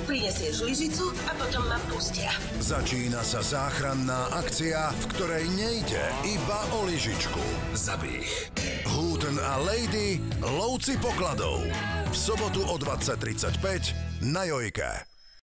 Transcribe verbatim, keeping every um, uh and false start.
prinesieš lyžicu a potom ma pustia. Začína sa záchranná akcia, v ktorej nejde iba o lyžičku. Zabih. Hooten a Lady, lovci pokladov. V sobotu o dvadsať tridsaťpäť na Jojke.